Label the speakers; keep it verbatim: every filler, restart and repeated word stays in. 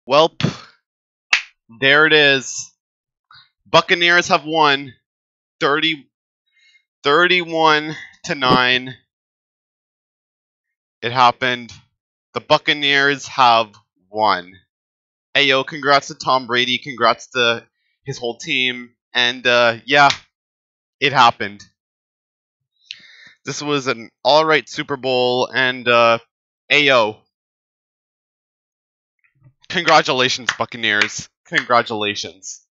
Speaker 1: Welp, there it is. Buccaneers have won thirty, thirty-one to nine. It happened. The Buccaneers have won. Hey yo, congrats to Tom Brady, congrats to his whole team, and uh, yeah, it happened. This was an alright Super Bowl, and uh, hey yo, congratulations Buccaneers, congratulations.